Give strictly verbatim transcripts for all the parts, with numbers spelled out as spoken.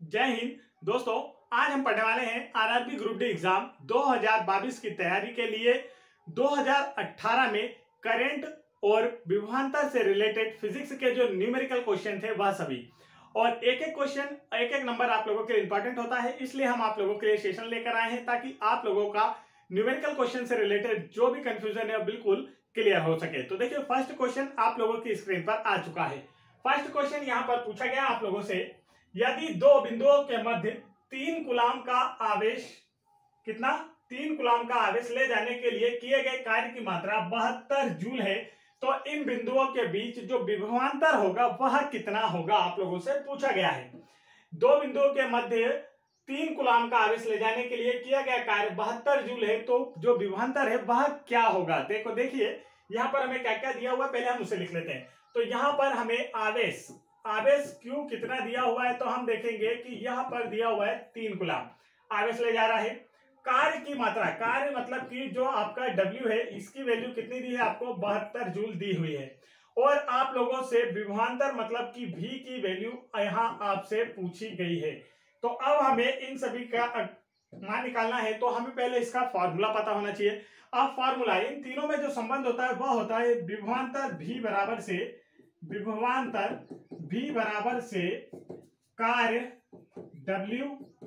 जय हिंद दोस्तों, आज हम पढ़ने वाले हैं आरआरबी ग्रुप डी एग्जाम दो हज़ार बाईस की तैयारी के लिए दो हज़ार अठारह में करंट और विभवांतर से रिलेटेड फिजिक्स के जो न्यूमेरिकल क्वेश्चन थे वह सभी, और एक एक क्वेश्चन एक एक नंबर आप लोगों के लिए इंपॉर्टेंट होता है, इसलिए हम आप लोगों के लिए सेशन लेकर आए हैं ताकि आप लोगों का न्यूमेरिकल क्वेश्चन से रिलेटेड जो भी कंफ्यूजन है बिल्कुल क्लियर हो सके। तो देखिए, फर्स्ट क्वेश्चन आप लोगों की स्क्रीन पर आ चुका है। फर्स्ट क्वेश्चन यहाँ पर पूछा गया आप लोगों से, यदि दो बिंदुओं के मध्य तीन कूलाम का आवेश कितना तीन कूलाम का आवेश ले जाने के लिए किए गए कार्य की मात्रा बहत्तर जूल है, तो इन बिंदुओं के बीच जो विभवांतर होगा वह कितना होगा, आप लोगों से पूछा गया है। दो बिंदुओं के मध्य तीन कूलाम का आवेश ले जाने के लिए किया गया कार्य बहत्तर जूल है, तो जो विभवांतर है वह क्या होगा। देखो देखिए यहाँ पर हमें क्या क्या दिया हुआ है, पहले हम उसे लिख लेते हैं। तो यहाँ पर हमें आवेश आवेश क्यू कितना दिया हुआ है, तो हम देखेंगे कि यहाँ पर दिया हुआ है तीन कूलाम आवेश ले जा रहा है। कार्य की मात्रा, कार्य मतलब कि जो आपका W है इसकी वैल्यू कितनी दी है आपको, बहत्तर जूल दी हुई है। और आप लोगों से विभवांतर मतलब कि V की वैल्यू यहाँ आपसे पूछी गई है। तो अब हमें इन सभी का मान निकालना है, तो हमें पहले इसका फॉर्मूला पता होना चाहिए। अब फॉर्मूला, इन तीनों में जो संबंध होता है वह होता है विभवांतर V बराबर से विभवांतर V बराबर से कार्य W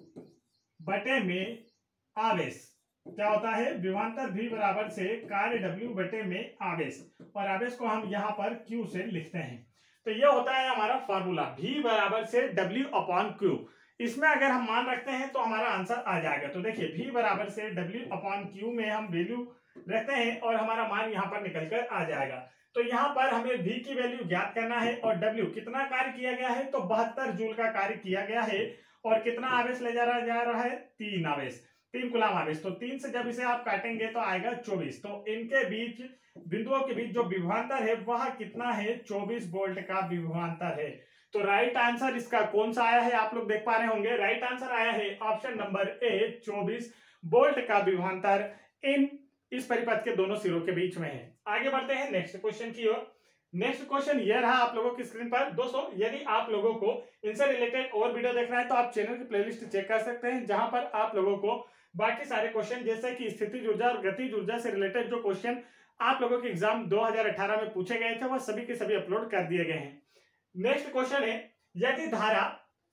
बटे में आवेश। क्या होता है, विभवांतर V बराबर से कार्य W बटे में आवेश, और आवेश को हम यहाँ पर Q से लिखते हैं। तो ये होता है हमारा फॉर्मूला, V बराबर से W अपॉन Q। इसमें अगर हम मान रखते हैं तो हमारा आंसर आ जाएगा। तो देखिए V बराबर से W अपॉन Q में हम वैल्यू रखते हैं और हमारा मान यहाँ पर निकल कर आ जाएगा। तो यहाँ पर हमें V की वैल्यू ज्ञात करना है और W कितना कार्य किया गया है, तो बहत्तर जूल का कार्य किया गया है। और कितना आवेश ले जा रहा जा रहा है, तीन आवेश, तीन कूलाम आवेश। तो तीन से जब इसे आप काटेंगे तो आएगा चौबीस। तो इनके बीच बिंदुओं के बीच जो विभवांतर है वह कितना है, चौबीस वोल्ट का विभवांतर है। तो राइट आंसर इसका कौन सा आया है, आप लोग देख पा रहे होंगे। राइट आंसर आया है ऑप्शन नंबर ए, चौबीस वोल्ट का विभवांतर इन इस परिपथ के दोनों सिरों के बीच में है। आगे बढ़ते हैं नेक्स्ट क्वेश्चन की ओर। नेक्स्ट क्वेश्चन यह रहा आप लोगों की स्क्रीन पर। दोस्तों, यदि आप लोगों को इनसे रिलेटेड और वीडियो देखना है तो आप चैनल की प्लेलिस्ट चेक कर सकते हैं, जहां पर आप लोगों को बाकी सारे क्वेश्चन जैसे कि स्थितिज ऊर्जा और गतिज ऊर्जा से रिलेटेड जो क्वेश्चन आप लोगों के एग्जाम दो हज़ार अठारह में पूछे गए थे वह सभी के सभी अपलोड कर दिए गए हैं। नेक्स्ट क्वेश्चन है, यदि धारा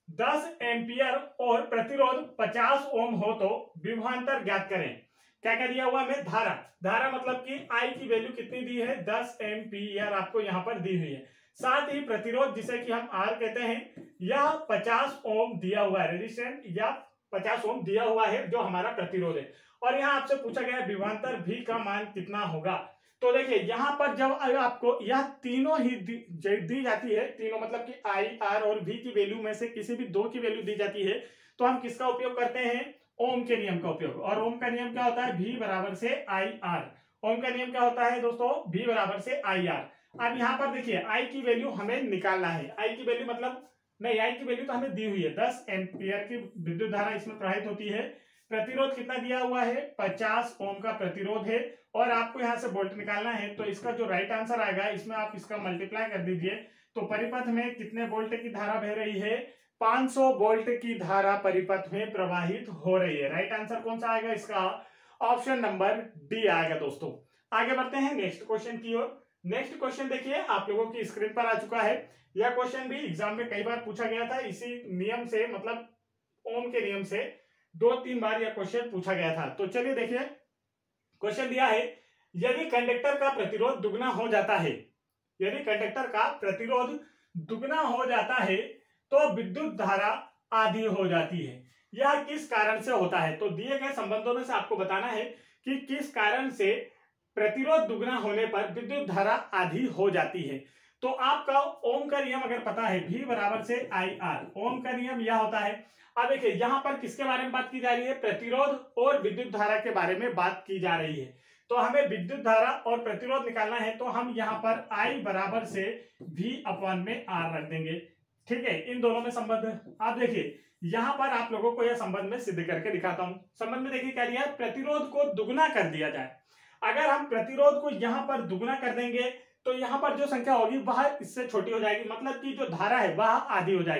दस एम्पियर और प्रतिरोध पचास ओम हो तो विभवांतर ज्ञात करें। क्या क्या दिया हुआ हमें, धारा धारा मतलब कि I की वैल्यू कितनी दी है, दस एम्पियर आपको यहाँ पर दी हुई है। साथ ही प्रतिरोध जिसे कि हम R कहते हैं, यह पचास ओम दिया हुआ है, रेजिस्टेंस या पचास ओम दिया हुआ है जो हमारा प्रतिरोध है। और यहाँ आपसे पूछा गया विभवांतर V का मान कितना होगा। तो देखिए यहाँ पर जब आपको यह तीनों ही दी, दी जाती है, तीनों मतलब कि I, R और V की वैल्यू में से किसी भी दो की वैल्यू दी जाती है, तो हम किसका उपयोग करते हैं, ओम के नियम का उपयोग। और ओम का नियम क्या होता है, V बराबर से आई आर। ओम का नियम क्या होता है दोस्तों, V बराबर से आई आर। अब यहाँ पर देखिए I की वैल्यू हमें निकालना है। I की वैल्यू मतलब नहीं, I की वैल्यू तो हमें दी हुई है, दस एम्पियर की विद्युत धारा इसमें प्रवाहित होती है। प्रतिरोध कितना दिया हुआ है, पचास ओम का प्रतिरोध है। और आपको यहाँ से वोल्ट निकालना है, तो इसका जो राइट आंसर आएगा इसमें आप इसका मल्टीप्लाई कर दीजिए। तो परिपथ में कितने वोल्ट की धारा बह रही है, पाँच सौ वोल्ट की धारा परिपथ में प्रवाहित हो रही है। राइट आंसर कौन सा आएगा इसका, ऑप्शन नंबर डी आएगा। दोस्तों आगे बढ़ते हैं नेक्स्ट क्वेश्चन की ओर। नेक्स्ट क्वेश्चन देखिए आप लोगों की स्क्रीन पर आ चुका है। यह क्वेश्चन भी एग्जाम में कई बार पूछा गया था, इसी नियम से मतलब ओम के नियम से दो तीन बार यह क्वेश्चन पूछा गया था। तो चलिए देखिए, क्वेश्चन दिया है, यदि कंडक्टर का प्रतिरोध दुगना हो जाता है, यदि कंडक्टर का प्रतिरोध दुगना हो जाता है तो विद्युत धारा आधी हो जाती है। यह किस कारण से होता है। तो दिए गए संबंधों में से आपको बताना है कि किस कारण से प्रतिरोध दुगना होने पर विद्युत धारा आधी हो जाती है। तो आपका ओम का नियम अगर पता है, V बराबर से आई आर, ओम का नियम यह होता है। अब देखिए यहाँ पर किसके बारे में बात की जा रही है, प्रतिरोध और विद्युत धारा के बारे में बात की जा रही है। तो हमें विद्युत धारा और प्रतिरोध निकालना है, तो हम यहाँ पर I बराबर से V अपॉन में R रख देंगे। ठीक है, इन दोनों में संबंध आप देखिए, यहाँ पर आप लोगों को यह संबंध में सिद्ध करके दिखाता हूं। संबंध में देखिए क्या दिया है, प्रतिरोध को दुगना कर दिया जाए। अगर हम प्रतिरोध को यहाँ पर दुगना कर देंगे तो यहाँ पर जो संख्या होगी वह इससे छोटी हो जाएगी, मतलब कि जो धारा है वह आधी हो जाएगी।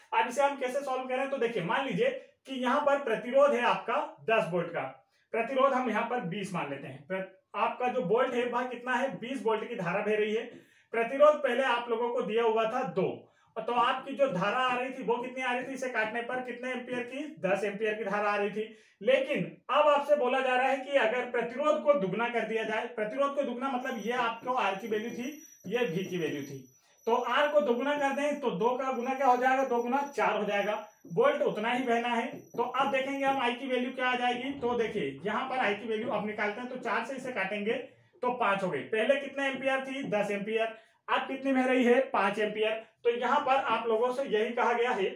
अब इसे हम कैसे सॉल्व करें, तो देखिए मान लीजिए कि यहाँ पर प्रतिरोध है आपका दस वोल्ट का, प्रतिरोध हम यहाँ पर बीस मान लेते हैं, आपका जो वोल्ट है वह कितना है, बीस वोल्ट की धारा बह रही है। प्रतिरोध पहले आप लोगों को दिया हुआ था दो, तो आपकी जो धारा आ रही थी वो कितनी आ रही थी, इसे काटने पर कितने एम्पियर की, दस एम्पियर की धारा आ रही थी। लेकिन अब आपसे बोला जा रहा है कि अगर प्रतिरोध को दुगना कर दिया जाए, प्रतिरोध को दुगना मतलब ये आपको आर की वैल्यू थी, ये भी की वैल्यू थी, तो आर को दोगुना कर दें तो दो का गुना क्या हो जाएगा, दो गुना चार हो जाएगा, वोल्ट उतना ही बहना है। तो अब देखेंगे हम आई की वैल्यू क्या आ जाएगी, तो देखिए यहाँ पर आई की वैल्यू अब निकालते हैं, तो चार से इसे काटेंगे तो पांच हो गई, पहले कितने एम्पियर थी, दस एम्पियर, अब कितनी बह रही है, पांच एम्पियर। तो यहाँ पर आप लोगों से यही कहा गया है,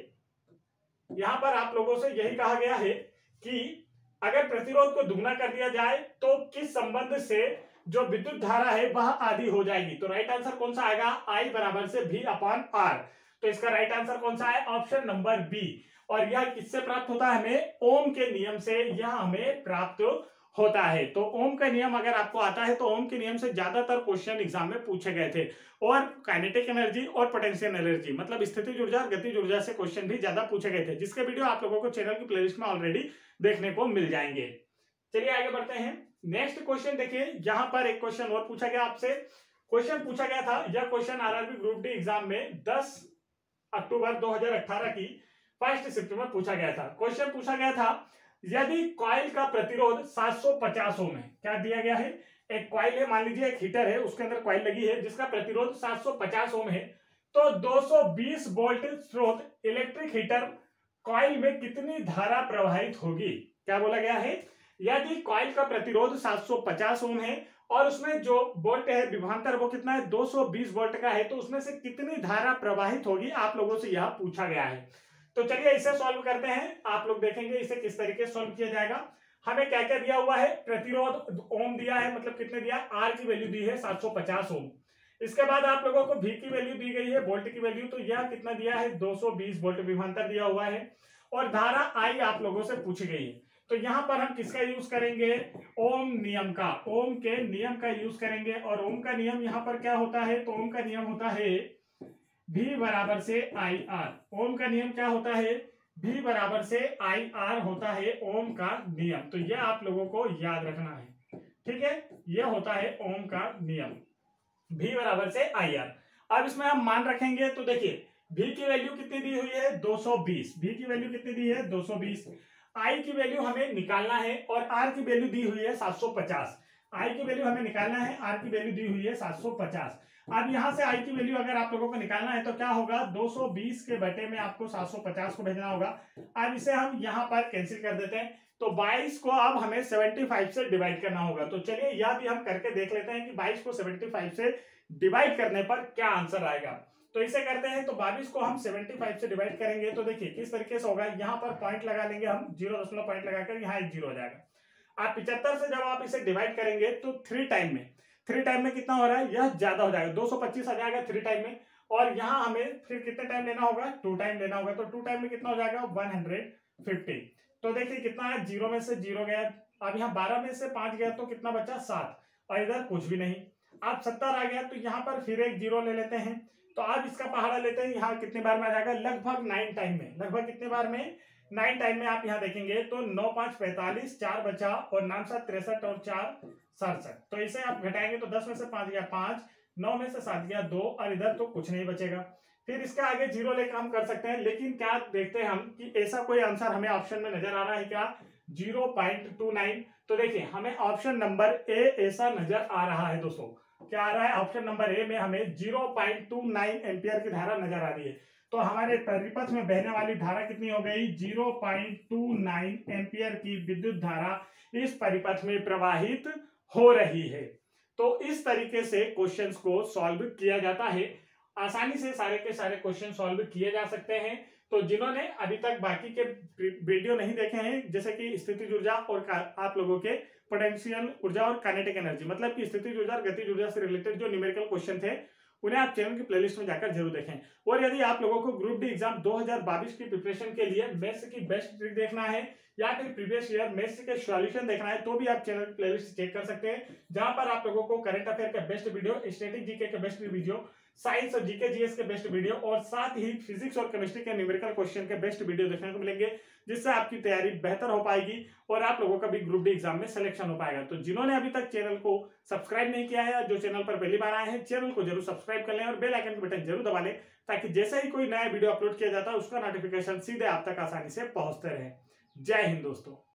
यहाँ पर आप लोगों से यही कहा गया है कि अगर प्रतिरोध को दुगना कर दिया जाए तो किस संबंध से जो विद्युत धारा है वह आधी हो जाएगी। तो राइट आंसर कौन सा आएगा, आई बराबर से भी अपॉन आर। तो इसका राइट आंसर कौन सा है, ऑप्शन नंबर बी। और यह किससे प्राप्त होता है, हमें ओम के नियम से यह हमें प्राप्त होता है। तो ओम का नियम अगर आपको आता है तो ओम के नियम से ज्यादातर क्वेश्चन एग्जाम में पूछे गए थे, और काइनेटिक एनर्जी और पोटेंशियल एनर्जी मतलब स्थितिज ऊर्जा और गतिज ऊर्जा से क्वेश्चन भी ज्यादा पूछे गए थे, जिसके वीडियो आप लोगों को चैनल की प्लेलिस्ट में ऑलरेडी देखने को मिल जाएंगे। चलिए आगे बढ़ते हैं। नेक्स्ट क्वेश्चन देखिए, यहाँ पर एक क्वेश्चन और पूछा गया आपसे, क्वेश्चन पूछा गया था, यह question RRB group D exam में दस अक्टूबर दो हज़ार अठारह की फर्स्ट शिफ्ट में पूछा गया था। क्वेश्चन पूछा गया था, यदि कॉइल का प्रतिरोध सात सौ पचास ओम है, क्या दिया गया है, एक कॉइल है, मान लीजिए एक हीटर है, उसके अंदर कॉइल लगी है जिसका प्रतिरोध सात सौ पचास ओम है, तो दो सौ बीस वोल्ट स्रोत इलेक्ट्रिक हीटर कॉइल में कितनी धारा प्रवाहित होगी। क्या बोला गया है, यदि कॉइल का प्रतिरोध सात सौ पचास ओम है और उसमें जो वोल्ट है विभवांतर वो कितना है, दो सौ बीस वोल्ट का है, तो उसमें से कितनी धारा प्रवाहित होगी, आप लोगों से यह पूछा गया है। तो चलिए इसे सॉल्व करते हैं, आप लोग देखेंगे इसे किस तरीके से सॉल्व किया जाएगा। हमें क्या क्या दिया हुआ है, प्रतिरोध ओम दिया है, मतलब कितने दिया, आर की वैल्यू दी है सात सौ पचास ओम। इसके बाद आप लोगों को भी की वैल्यू दी गई है, वोल्ट की वैल्यू, तो यह कितना दिया है, दो सौ बीस वोल्ट विभवांतर दिया हुआ है, और धारा आई आप लोगों से पूछी गई है। तो यहां पर हम किसका यूज करेंगे, ओम नियम का, ओम के नियम का यूज करेंगे। और ओम का नियम यहां पर क्या होता है, तो ओम का नियम होता है V बराबर से आई आर। ओम का नियम क्या होता है, V बराबर से आई आर होता है ओम का नियम। तो यह आप लोगों को याद रखना है, ठीक है, यह होता है ओम का नियम, V बराबर से आई आर। अब इसमें हम मान रखेंगे, तो देखिए V की वैल्यू कितनी दी हुई है, दो सौ बीस, V की वैल्यू कितनी दी है, दो सौ बीस। आई की वैल्यू हमें निकालना है और आर की वैल्यू दी हुई है सात सौ पचास। आई की वैल्यू हमें निकालना है, आर की वैल्यू दी हुई है सात सौ पचास। अब यहां से आई की वैल्यू अगर आप लोगों को निकालना है तो क्या होगा, दो सौ बीस के बटे में आपको सात सौ पचास को भेजना होगा। अब इसे हम यहां पर कैंसिल कर देते हैं, तो बाईस को अब हमें पचहत्तर से डिवाइड करना होगा। तो चलिए यह भी हम करके देख लेते हैं कि बाईस को पचहत्तर से डिवाइड करने पर क्या आंसर आएगा। तो इसे करते हैं, तो बाईस को हम पचहत्तर से डिवाइड करेंगे तो देखिए किस तरीके से होगा, यहाँ पर पॉइंट लगा लेंगे हम, जीरो दशमलव पॉइंट लगाकर यहाँ एक जीरो हो जाएगा। आप पिछहत्तर से जब आप इसे डिवाइड करेंगे तो थ्री टाइम में, थ्री टाइम में कितना हो रहा है, यह ज्यादा हो जाएगा, दो सौ पच्चीस आ जाएगा थ्री टाइम में। और यहाँ हमें फिर कितने टाइम लेना होगा, टू टाइम लेना होगा। तो टू टाइम में कितना हो जाएगा, वन हंड्रेड फिफ्टी। तो देखिए कितना है, जीरो में से जीरो गया, अब यहाँ बारह में से पांच गया तो कितना बचा, सात, और इधर कुछ भी नहीं। अब सत्तर आ गया तो यहाँ पर फिर एक जीरो ले लेते हैं, तो आप इसका पहाड़ा लेते हैं, यहाँ कितने बार में आ जाएगा, लगभग नाइन टाइम में, लगभग कितने बार में, नाइन टाइम में। आप यहाँ देखेंगे तो नौ पांच पैंतालीस, चार बचा, और नाम सात तिरसठ, और चार सड़सठ। तो इसे आप घटाएंगे तो दस में से पांच गया पांच, नौ में से सात गया दो, और इधर तो कुछ नहीं बचेगा। फिर इसका आगे जीरो लेकर हम कर सकते हैं, लेकिन क्या देखते हैं हम कि ऐसा कोई आंसर हमें ऑप्शन में नजर आ रहा है क्या, जीरो पॉइंट टू नाइन। तो देखिए हमें ऑप्शन नंबर ए ऐसा नजर आ रहा है दोस्तों, क्या आ रहा है, ऑप्शन नंबर ए में हमें zero point two nine ampere की धारा नजर आ रही है। तो हमारे परिपथ में बहने वाली धारा कितनी हो गई, zero point two nine ampere की विद्युत धारा इस परिपथ में प्रवाहित हो रही है। तो इस तरीके से क्वेश्चंस को सॉल्व किया जाता है, आसानी से सारे के सारे क्वेश्चन सॉल्व किए जा सकते हैं। तो जिन्होंने अभी तक बाकी के वीडियो नहीं देखे हैं, जैसे कि स्थितिज ऊर्जा और आप लोगों के पोटेंशियल ऊर्जा और काइनेटिक एनर्जी, मतलब कि स्थितिज ऊर्जा और गतिज ऊर्जा से रिलेटेड जो न्यूमेरिकल क्वेश्चन थे, उन्हें आप चैनल की प्लेलिस्ट में जाकर जरूर देखें। और यदि आप लोगों को ग्रुप डी एग्जाम दो हज़ार बाईस की प्रिपरेशन के लिए मैथ्स की बेस्ट ट्रिक देखना है या फिर प्रीवियस ईयर मैथ्स के सॉल्यूशन देखना है, तो भी आप चैनल की प्लेलिस्ट चेक कर सकते हैं, जहां पर आप लोगों को करंट अफेयर का बेस्ट वीडियो, स्टैटिक जीके का बेस्ट वीडियो, साइंस और जीके जीएस के बेस्ट वीडियो और साथ ही फिजिक्स और केमिस्ट्री के न्यूमेरिकल क्वेश्चन के बेस्ट वीडियो देखने को मिलेंगे, जिससे आपकी तैयारी बेहतर हो पाएगी और आप लोगों का भी ग्रुप डी एग्जाम में सिलेक्शन हो पाएगा। तो जिन्होंने अभी तक चैनल को सब्सक्राइब नहीं किया है, जो चैनल पर पहली बार आए हैं, चैनल को जरूर सब्सक्राइब कर लें और बेल आइकन का बटन जरूर दबा लें, ताकि जैसे ही कोई नया वीडियो अपलोड किया जाता है उसका नोटिफिकेशन सीधे आप तक आसानी से पहुंचते रहे। जय हिंद दोस्तों।